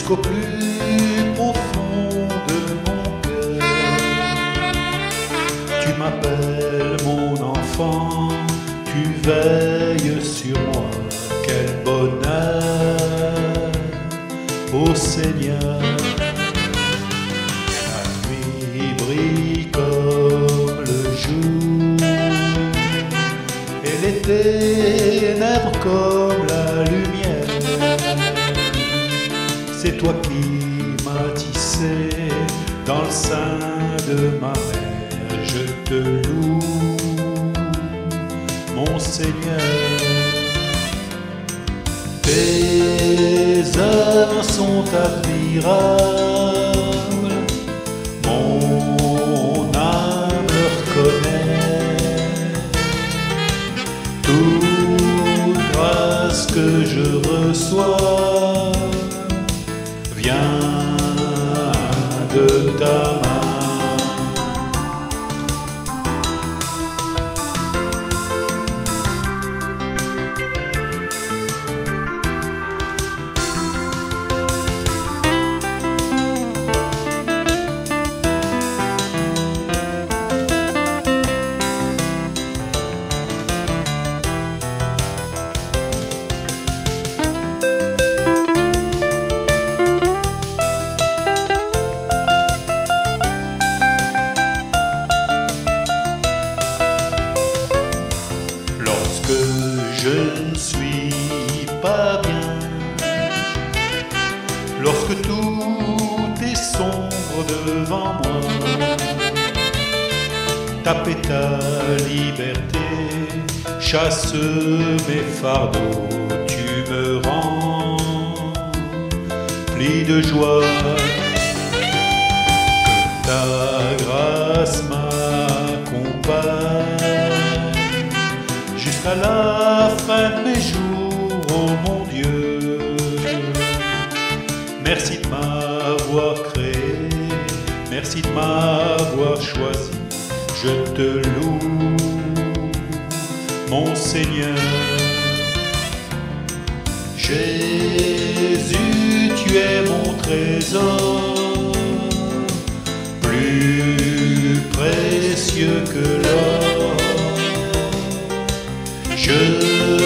jusqu'au plus profond de mon cœur. Tu m'appelles mon enfant, tu veilles sur moi, quel bonheur, ô Seigneur. La nuit brille comme le jour, et les ténèbres comme la lumière. C'est toi qui m'as tissé dans le sein de ma mère. Je te loue, mon Seigneur. Tes œuvres sont admirables, mon âme le reconnaît. Toute grâce que je reçois vient de ta main. Lorsque je ne suis pas bien, lorsque tout est sombre devant moi, ta paix, ta liberté chasse mes fardeaux, tu me remplis de joie. Que ta grâce m'accompagne jusqu'à la fin de mes jours, oh mon Dieu. Merci de m'avoir créé, merci de m'avoir choisi. Je te loue, mon Seigneur. Jésus, tu es mon trésor, plus précieux que l'or. Je